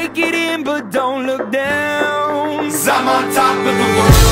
Take it in, but don't look down, 'cause I'm on top of the world.